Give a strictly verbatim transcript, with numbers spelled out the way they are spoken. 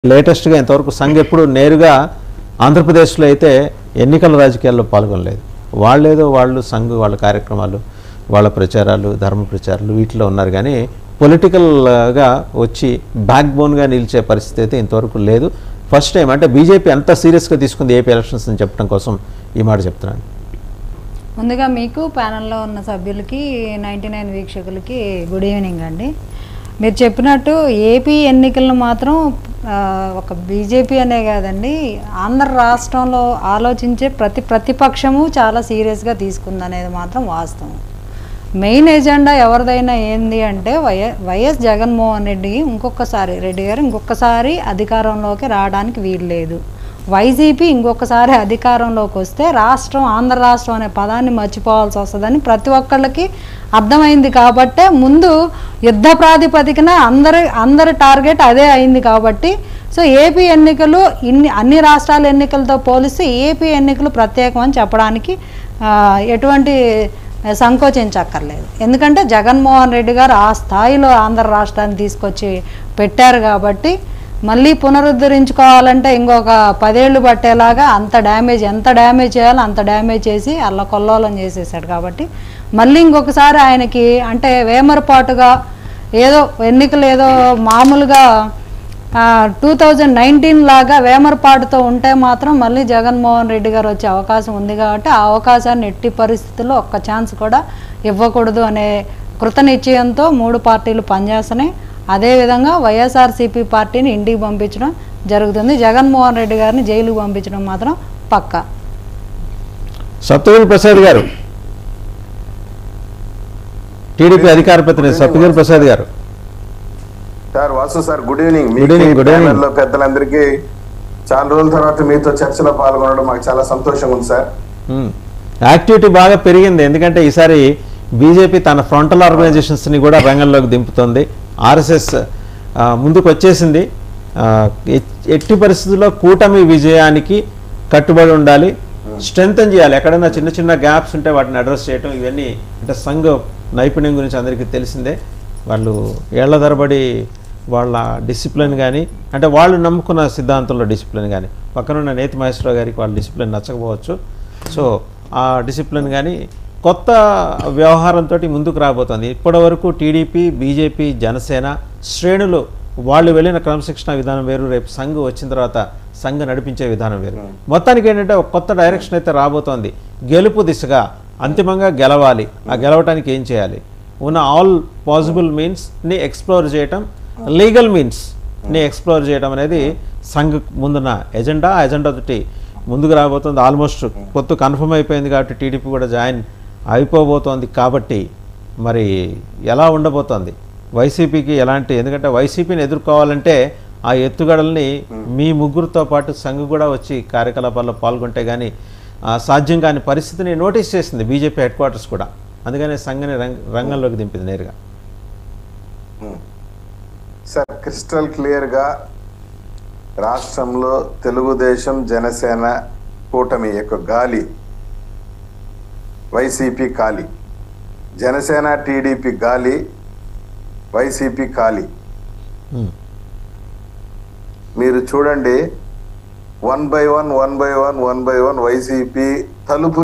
లేటెస్ట్గా ఇంతవరకు సంఘ్ ఎప్పుడు నేరుగా ఆంధ్రప్రదేశ్లో అయితే ఎన్నికల రాజకీయాల్లో పాల్గొనలేదు. వాళ్ళేదో వాళ్ళు సంఘ్ వాళ్ళ కార్యక్రమాలు, వాళ్ళ ప్రచారాలు, ధర్మ ప్రచారాలు వీటిలో ఉన్నారు. కానీ పొలిటికల్గా వచ్చి బ్యాక్ బోన్గా నిలిచే పరిస్థితి అయితే ఇంతవరకు లేదు. ఫస్ట్ టైం అంటే బీజేపీ అంత సీరియస్గా తీసుకుంది ఏపీ ఎలక్షన్స్ అని చెప్పడం కోసం ఈ మాట చెప్తున్నాను. ముందుగా మీకు ప్యానెల్లో ఉన్న సభ్యులకి నైంటీ నైన్ వీక్షకులకి గుడ్ ఈవినింగ్ అండి. మీరు చెప్పినట్టు ఏపీ ఎన్నికలను మాత్రం ఒక బీజేపీ అనే కాదండి, ఆంధ్ర రాష్ట్రంలో ఆలోచించే ప్రతి ప్రతిపక్షము చాలా సీరియస్గా తీసుకుందనేది మాత్రం వాస్తవం. మెయిన్ ఎజెండా ఎవరిదైనా ఏంది అంటే వై వైఎస్ జగన్మోహన్ రెడ్డి ఇంకొకసారి రెడ్డి గారు ఇంకొకసారి అధికారంలోకి రావడానికి వీలు లేదు. వైసీపీ ఇంకొకసారి అధికారంలోకి వస్తే రాష్ట్రం ఆంధ్ర రాష్ట్రం అనే పదాన్ని మర్చిపోవాల్సి వస్తుందని ప్రతి ఒక్కళ్ళకి అర్థమైంది. కాబట్టే ముందు యుద్ధ ప్రాతిపదికన అందరి అందరి టార్గెట్ అదే అయింది. కాబట్టి సో ఏపీ ఎన్నికలు ఇన్ని అన్ని రాష్ట్రాల ఎన్నికలతో పోలిస్తే ఏపీ ఎన్నికలు ప్రత్యేకం అని చెప్పడానికి ఎటువంటి సంకోచించక్కర్లేదు. ఎందుకంటే జగన్మోహన్ రెడ్డి గారు ఆ స్థాయిలో ఆంధ్ర రాష్ట్రాన్ని తీసుకొచ్చి పెట్టారు. కాబట్టి మళ్ళీ పునరుద్ధరించుకోవాలంటే ఇంకొక పదేళ్ళు పట్టేలాగా అంత డ్యామేజ్ ఎంత డ్యామేజ్ చేయాలో అంత డ్యామేజ్ చేసి అల్ల కొల్లోలం చేసేసాడు. కాబట్టి మళ్ళీ ఇంకొకసారి ఆయనకి అంటే వేమరపాటుగా ఏదో ఎన్నికలు ఏదో మామూలుగా టూ థౌజండ్ నైన్టీన్ లాగా వేమరపాటుతో ఉంటే మాత్రం మళ్ళీ జగన్మోహన్ రెడ్డి గారు వచ్చే అవకాశం ఉంది. కాబట్టి ఆ అవకాశాన్ని ఎట్టి పరిస్థితుల్లో ఒక్క ఛాన్స్ కూడా ఇవ్వకూడదు అనే కృత నిశ్చయంతో మూడు పార్టీలు పనిచేస్తున్నాయి. అదేవిధంగా వైఎస్ఆర్సీపీ పార్టీని ఇంటికి పంపించడం జరుగుతుంది. జగన్మోహన్ రెడ్డి గారిని జైలుకు పంపించడం మాత్రం పక్కా. సత్యవేల్ ప్రసాద్ గారు, టీడీపీ అధికార ప్రతినిధి సత్యవేల్ ప్రసాద్ గారు. Sir Vasu sir good evening. Good evening. Good evening. పెద్దలందరికీ చాలా రోజుల తర్వాత మీతో చర్చలో పాల్గొనడం మాకు చాలా సంతోషంగా ఉంది సార్. యాక్టివిటీ బాగా పెరిగింది. ఎందుకంటే ఈసారి బీజేపీ తన ఫ్రంటల్ ఆర్గనైజేషన్స్ని కూడా రంగంలోకి దింపుతుంది. ఆర్ఎస్ఎస్ ముందుకు వచ్చేసింది. ఎట్టి పరిస్థితుల్లో కూటమి విజయానికి కట్టుబడి ఉండాలి, స్ట్రెంగ్తన్ చేయాలి. ఎక్కడైనా చిన్న చిన్న గ్యాప్స్ ఉంటే వాటిని అడ్రస్ చేయడం, ఇవన్నీ అంటే సంఘ నైపుణ్యం గురించి అందరికీ తెలిసిందే. వాళ్ళు ఏళ్ల తరబడి వాళ్ళ డిసిప్లిన్ కానీ అంటే వాళ్ళు నమ్ముకున్న సిద్ధాంతంలో డిసిప్లిన్ కానీ, పక్కనున్న నేతి మహేశ్వరరావు గారికి వాళ్ళ డిసిప్లిన్ నచ్చకపోవచ్చు. సో ఆ డిసిప్లిన్ కానీ కొత్త వ్యవహారంతో ముందుకు రాబోతోంది. ఇప్పటి వరకు టీడీపీ, బీజేపీ, జనసేన శ్రేణులు వాళ్ళు వెళ్ళిన క్రమశిక్షణ విధానం వేరు, రేపు సంఘ్ వచ్చిన తర్వాత సంఘ నడిపించే విధానం వేరు. మొత్తానికి ఏంటంటే ఒక కొత్త డైరెక్షన్ అయితే రాబోతోంది. గెలుపు దిశగా అంతిమంగా గెలవాలి. ఆ గెలవటానికి ఏం చేయాలి, ఉన్న ఆల్ పాసిబుల్ మీన్స్ని ఎక్స్ప్లోర్ చేయటం, లీగల్ మీన్స్ని ఎక్స్ప్లోర్ చేయడం అనేది సంఘ్ ముందున్న ఎజెండా. ఆ ఎజెండా తోటి ముందుకు రాబోతుంది. ఆల్మోస్ట్ కొత్త కన్ఫర్మ్ అయిపోయింది కాబట్టి టీడీపీ కూడా జాయిన్ అయిపోబోతోంది. కాబట్టి మరి ఎలా ఉండబోతోంది వైసీపీకి ఎలాంటి, ఎందుకంటే వైసీపీని ఎదుర్కోవాలంటే ఆ ఎత్తుగడల్ని మీ ముగ్గురుతో పాటు సంఘ్ కూడా వచ్చి కార్యకలాపాల్లో పాల్గొంటే కానీ సాధ్యం కాని పరిస్థితిని నోటీస్ చేసింది బీజేపీ హెడ్ క్వార్టర్స్ కూడా. అందుకనే సంఘని రంగంలోకి దింపింది నేరుగా. సార్ క్రిస్టల్ క్లియర్గా రాష్ట్రంలో తెలుగుదేశం జనసేన కూటమి యొక్క గాలి, వైసీపీ ఖాళీ. జనసేన టీడీపీ గాలి, వైసీపీ ఖాళీ. మీరు చూడండి, one by one one by one one by one YCP తలుపు